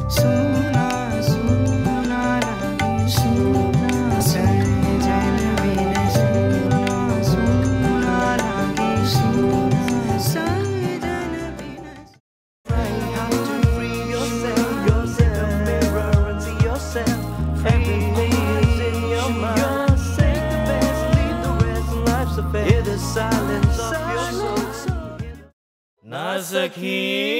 सुना सुना लगे सुना सजन बिन सुना सुना लगे सुना सजन बिन You have to free yourself. Look in the mirror and see yourself. Everything is in your mind. Take the best, leave the rest. Life's a fair. Hear the silence of your soul. ना सखी